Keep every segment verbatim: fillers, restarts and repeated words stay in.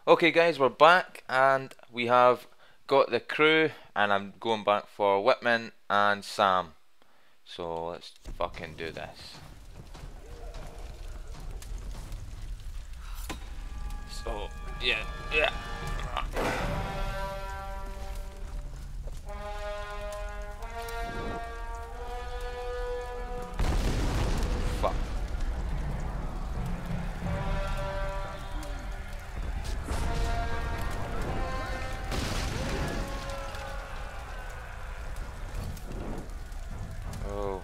Okay guys, we're back and we have got the crew and I'm going back for Whitman and Sam. So let's fucking do this. So, yeah, yeah. Fuck. Oh.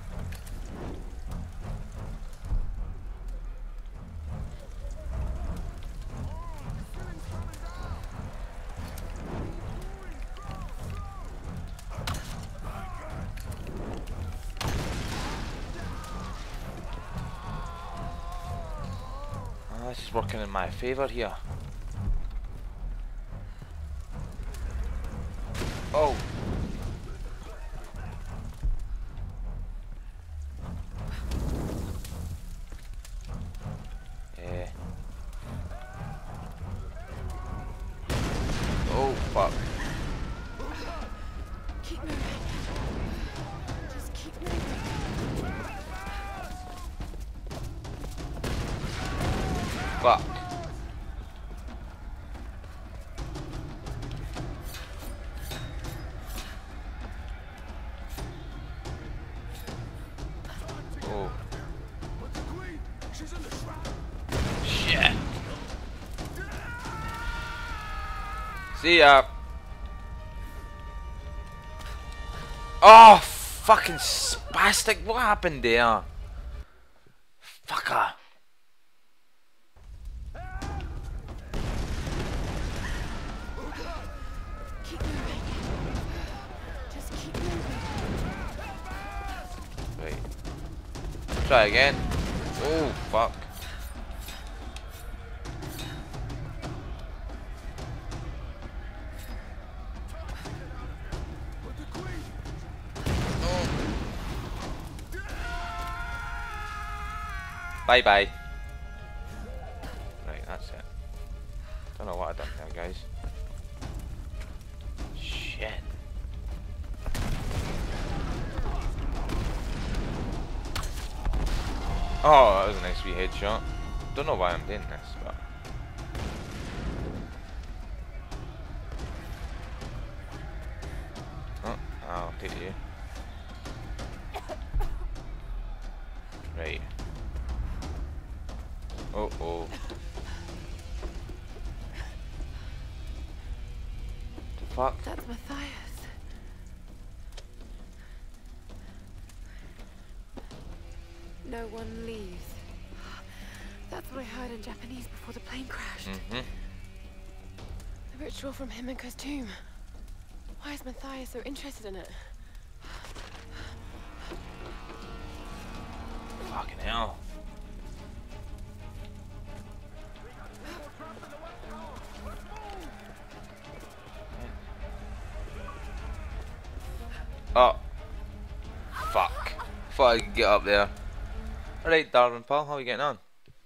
Oh, this is working in my favour here. Oh. Yeah. Oh fuck. Keep moving. Just keep moving. Fuck. Oh. Shit. See ya. Oh, fucking spastic. What happened there? Fucker. Keep moving. Just keep moving. Right. Try again. Oh, fuck. Bye bye. Right, that's it. Don't know what I've done there, guys. Shit. Oh, that was a nice wee headshot. Don't know why I'm doing this, but. Oh, I'll take you. Right. Oh oh. The fuck? That's Matthias. No one leaves. That's what I heard in Japanese before the plane crashed. Mm-hmm. The ritual from Himiko's tomb. Why is Matthias so interested in it? Fucking hell. Oh. Fuck. Thought I could get up there. Alright, Darwin pal, how are you getting on?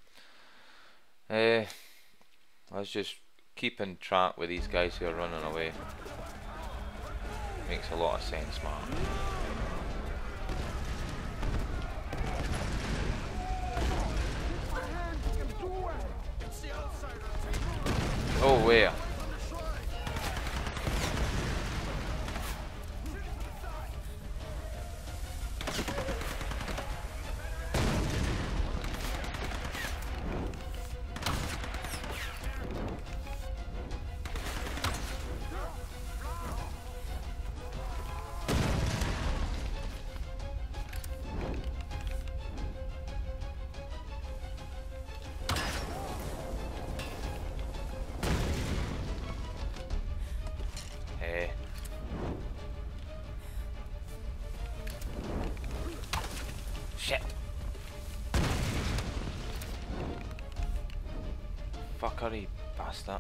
Uh, I was just keeping track with these guys who are running away. Makes a lot of sense, man. Oh, where? Hey. Shit. Fuckery bastard.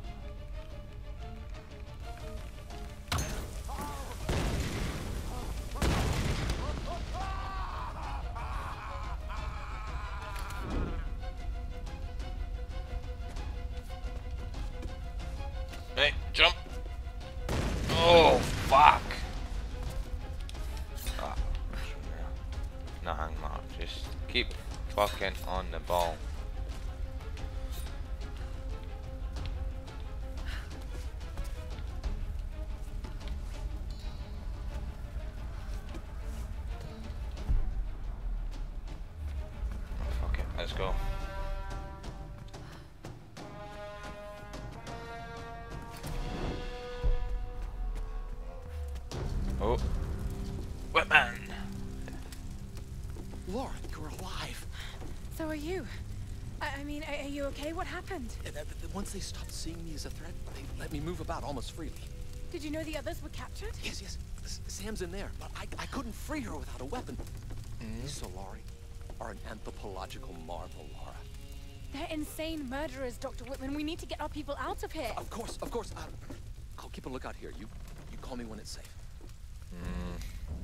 fucking on the ball. Fuck it, let's go. Oh, Whitman! Lara, you're alive. So are you. I, I mean, are, are you okay? What happened? And, uh, once they stopped seeing me as a threat, they let me move about almost freely. Did you know the others were captured? Yes, yes. S Sam's in there, but I, I couldn't free her without a weapon. Mm. These Solarii are an anthropological marvel, Lara. They're insane murderers, Doctor Whitman. We need to get our people out of here. Of course, of course. Uh, I'll keep a lookout here. You, you call me when it's safe. Mm.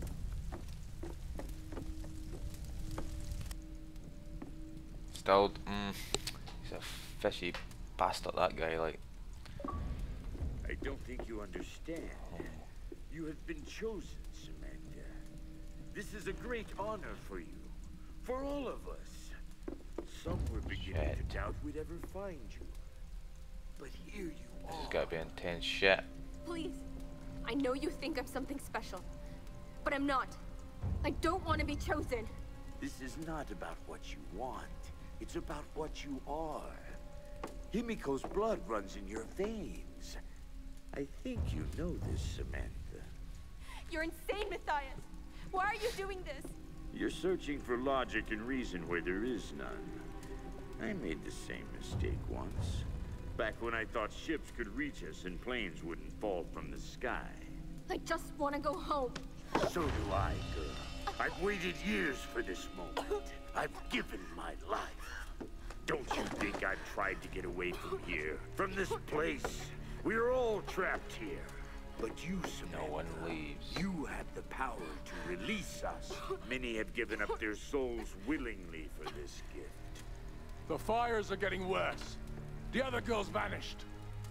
Still, mm, he's a fishy bastard, that guy, like. I don't think you understand. You have been chosen, Samantha. This is a great honor for you. For all of us. Some were beginning Shit. to doubt we'd ever find you. But here you This are. has got to be intense shit. Please. I know you think I'm something special, but I'm not. I don't want to be chosen. This is not about what you want. It's about what you are. Himiko's blood runs in your veins. I think you know this, Samantha. You're insane, Matthias. Why are you doing this? You're searching for logic and reason where there is none. I made the same mistake once. Back when I thought ships could reach us and planes wouldn't fall from the sky. I just want to go home. So do I, girl. I've waited years for this moment. I've given my life. Don't you think I've tried to get away from here? From this place? We're all trapped here. But you, Samantha, No one leaves. you have the power to release us. Many have given up their souls willingly for this gift. The fires are getting worse. The other girl's vanished.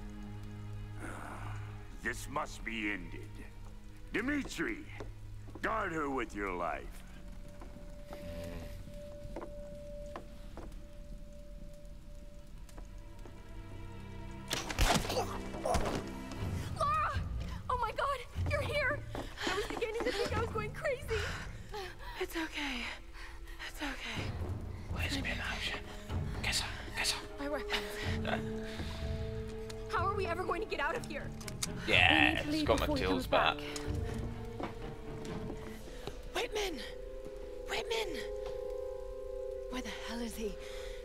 This must be ended. Dimitri, guard her with your life. Lara! Oh my god, you're here! I was beginning to think I was going crazy. It's okay. It's okay. Where's my action? Kiss her, kiss her. My weapons. How are we ever going to get out of here? Yeah, to it's leave got my before he tools comes back. back. Whitman! Whitman! Where the hell is he?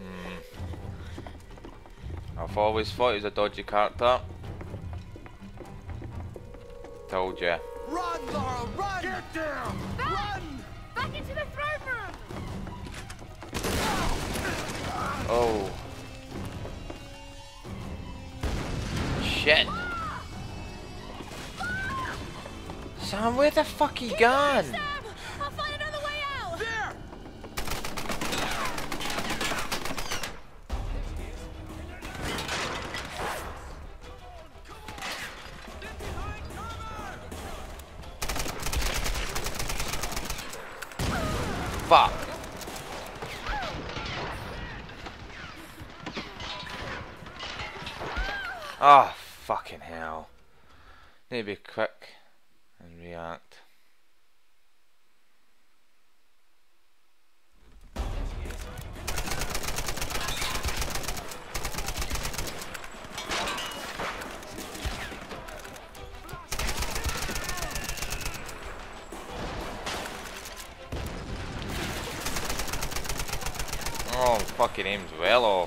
I've always thought he was a dodgy character. Told ya. Run, Lara, run! Get down! Run! Back into the throne room! Oh. Shit. Sam, where the fuck he gone? Sam! I'll find another way out! There! Fuck. Oh, fucking hell. Need to be quick and react. Oh, fucking aim's well off.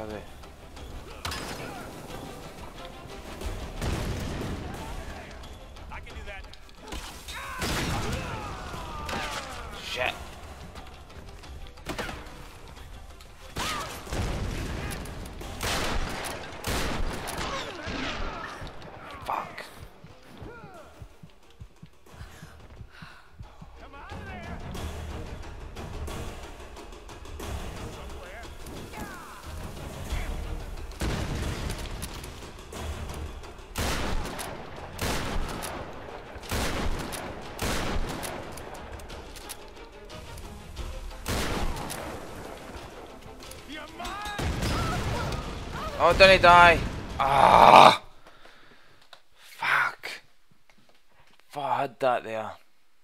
are they? I can do that. Shit. Fuck. Come out of there. Somewhere. You're mine. Oh, don't he die? Ah! Fuck. Fuck, I had that there.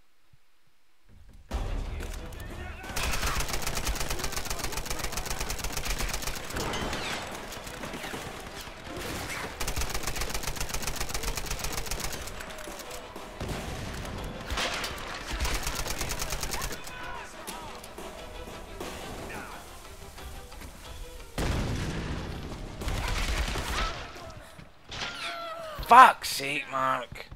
Fuck's sake, Mark.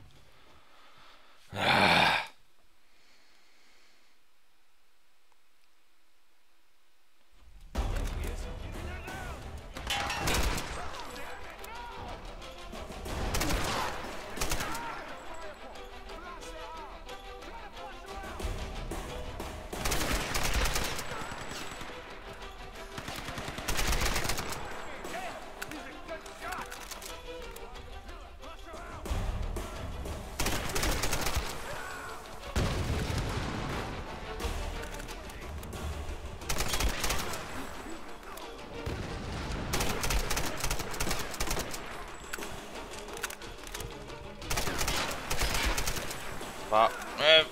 Fuck. Eh.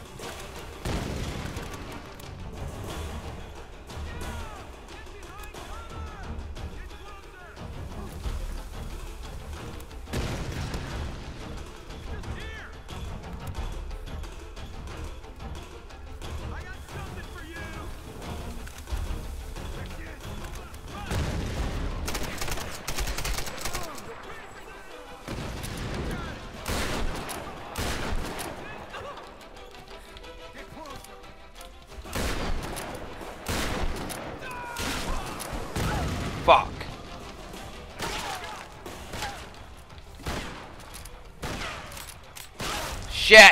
Fuck. Shit.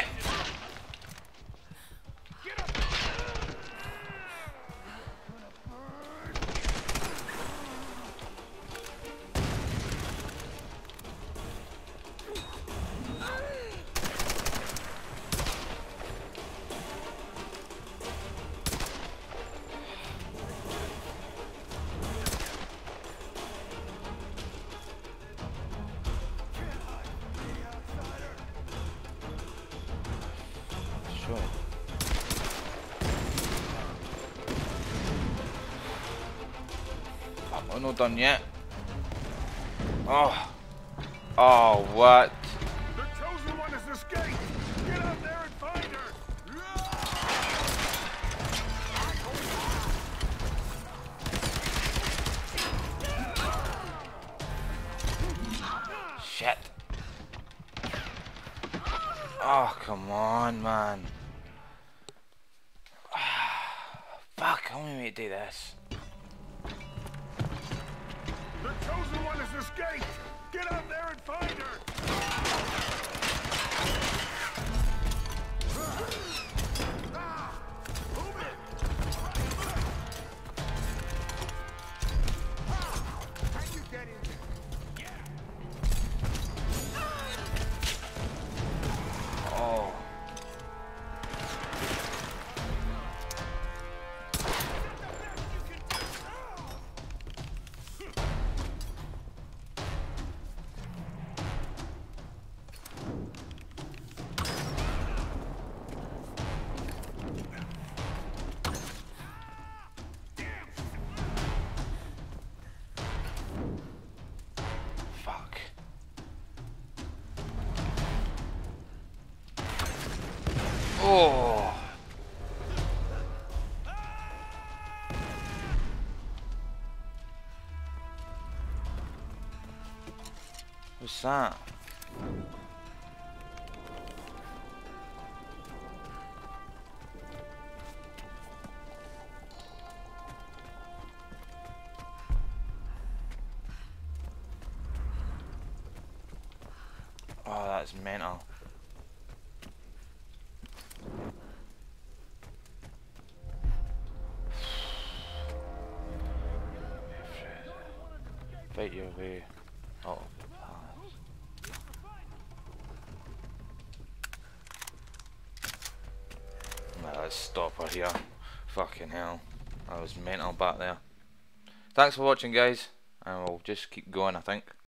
Sure. Fuck, we're not done yet. Oh. Oh, what? The chosen one has escaped. Get out there and find her. Shit. Oh, come on, man. Fuck, how am I meant to do this? The chosen one has escaped. Get out there and find her. Ah, move it. Can you get in there? Oh. Fuck. Oh. What's that? Oh, that's mental. Fight your way. Oh. Well, let's stop her here. Fucking hell. That was mental back there. Thanks for watching, guys. And we'll just keep going, I think.